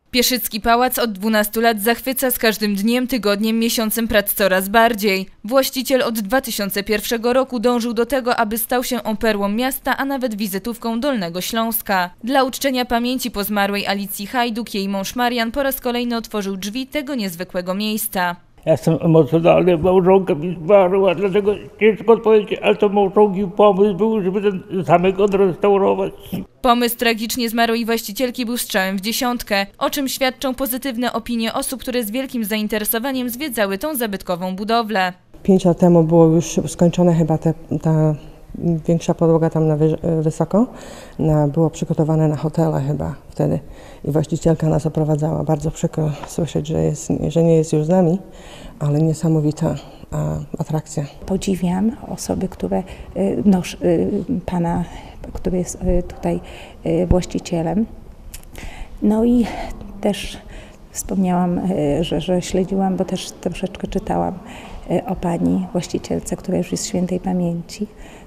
Pieszycki Pałac od 12 lat zachwyca z każdym dniem, tygodniem, miesiącem prac coraz bardziej. Właściciel od 2001 roku dążył do tego, aby stał się on perłą miasta, a nawet wizytówką Dolnego Śląska. Dla uczczenia pamięci po zmarłej Alicji Hajduk jej mąż Marian po raz kolejny otworzył drzwi tego niezwykłego miejsca. Ja jestem emocjonalny, małżonka mi zmarła, dlatego ciężko odpowiedzieć, ale to małżonki pomysł był, żeby ten zamek odrestaurować. Pomysł tragicznie zmarłej właścicielki był strzałem w dziesiątkę, o czym świadczą pozytywne opinie osób, które z wielkim zainteresowaniem zwiedzały tą zabytkową budowlę. 5 lat temu było już skończone chyba ta większa podłoga tam na wysoko. Było przygotowane na hotele chyba wtedy i właścicielka nas oprowadzała. Bardzo przykro słyszeć, że nie jest już z nami, ale niesamowita atrakcja. Podziwiam osoby, które pana, który jest tutaj właścicielem. No i też wspomniałam, że śledziłam, bo też troszeczkę czytałam o pani właścicielce, która już jest świętej pamięci.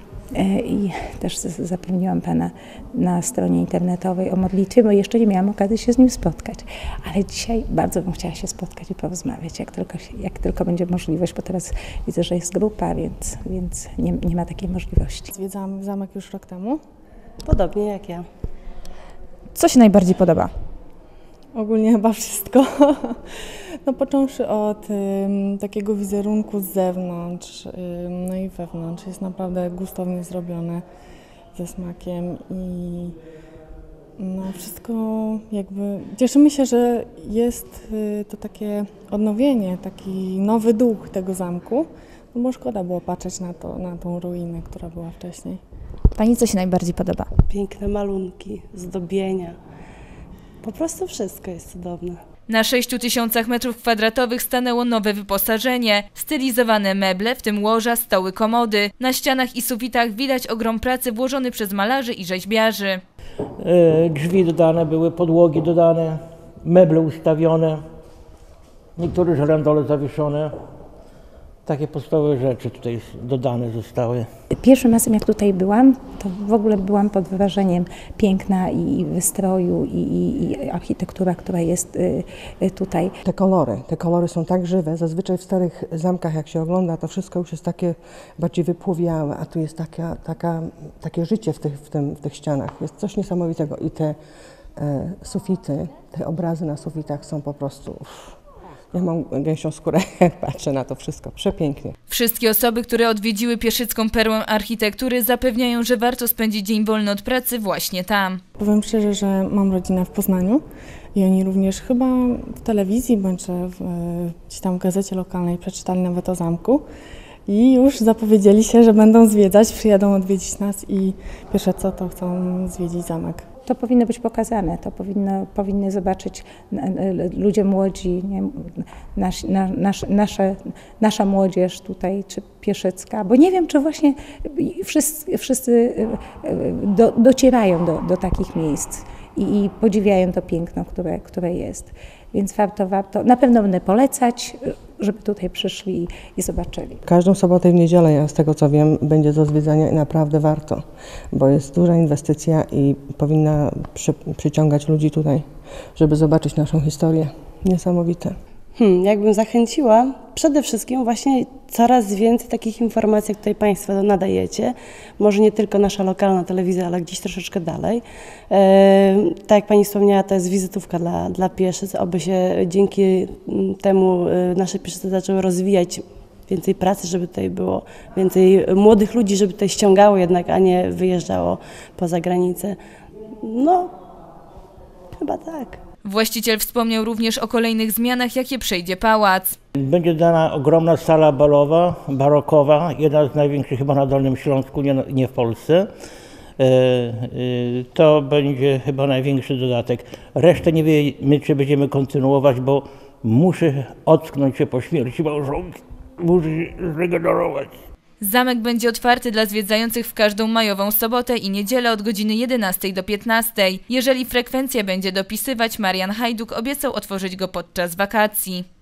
I też zapewniłam pana na stronie internetowej o modlitwie, bo jeszcze nie miałam okazji się z nim spotkać. Ale dzisiaj bardzo bym chciała się spotkać i porozmawiać, jak tylko będzie możliwość, bo teraz widzę, że jest grupa, więc nie ma takiej możliwości. Zwiedzałam zamek już rok temu. Podobnie jak ja. Co się najbardziej podoba? Ogólnie chyba wszystko. No, począwszy od takiego wizerunku z zewnątrz, no i wewnątrz. Jest naprawdę gustownie zrobione, ze smakiem i no, wszystko jakby... Cieszymy się, że jest to takie odnowienie, taki nowy duch tego zamku, no bo szkoda było patrzeć na tą ruinę, która była wcześniej. Pani co się najbardziej podoba? Piękne malunki, zdobienia. Po prostu wszystko jest cudowne. Na 6000 m2 stanęło nowe wyposażenie, stylizowane meble, w tym łoża, stoły, komody. Na ścianach i sufitach widać ogrom pracy włożony przez malarzy i rzeźbiarzy. Drzwi dodane były, podłogi dodane, meble ustawione, niektóre żerandole zawieszone. Takie podstawowe rzeczy tutaj dodane zostały. Pierwszym razem jak tutaj byłam, to w ogóle byłam pod wrażeniem piękna i wystroju i architektura, która jest tutaj. Te kolory są tak żywe, zazwyczaj w starych zamkach jak się ogląda, to wszystko już jest takie bardziej wypłowiałe, a tu jest takie życie w tych ścianach. Jest coś niesamowitego i te sufity, te obrazy na sufitach są po prostu... Ja mam gęsią skórę, jak patrzę na to wszystko. Przepięknie. Wszystkie osoby, które odwiedziły Pieszycką perłę architektury, zapewniają, że warto spędzić dzień wolny od pracy właśnie tam. Powiem szczerze, że mam rodzinę w Poznaniu i oni również chyba w telewizji bądź gdzieś tam w gazecie lokalnej przeczytali nawet o zamku i już zapowiedzieli się, że będą zwiedzać, przyjadą odwiedzić nas i pierwsze co to chcą zwiedzić zamek. To powinno być pokazane, to powinny zobaczyć ludzie młodzi, nie, nasza młodzież tutaj, czy Pieszycka, bo nie wiem, czy właśnie wszyscy docierają do takich miejsc i podziwiają to piękno, które jest. Więc warto, na pewno będę polecać, żeby tutaj przyszli i zobaczyli. Każdą sobotę i w niedzielę, z tego co wiem, będzie do zwiedzania i naprawdę warto, bo jest duża inwestycja i powinna przyciągać ludzi tutaj, żeby zobaczyć naszą historię. Niesamowite. Jakbym zachęciła, przede wszystkim właśnie coraz więcej takich informacji, jak tutaj Państwo nadajecie. Może nie tylko nasza lokalna telewizja, ale gdzieś troszeczkę dalej. Tak jak Pani wspomniała, to jest wizytówka dla Pieszyc. Oby się dzięki temu nasze Pieszyce zaczęły rozwijać. Więcej pracy, żeby tutaj było, więcej młodych ludzi, żeby tutaj ściągało jednak, a nie wyjeżdżało poza granicę. No, chyba tak. Właściciel wspomniał również o kolejnych zmianach, jakie przejdzie pałac. Będzie dana ogromna sala balowa, barokowa, jedna z największych chyba na Dolnym Śląsku, nie w Polsce. To będzie chyba największy dodatek. Resztę nie wiemy, czy będziemy kontynuować, bo muszę ocknąć się po śmierci małżonki. Muszę się zregenerować. Zamek będzie otwarty dla zwiedzających w każdą majową sobotę i niedzielę od godziny 11 do 15. Jeżeli frekwencja będzie dopisywać, Marian Hajduk obiecał otworzyć go podczas wakacji.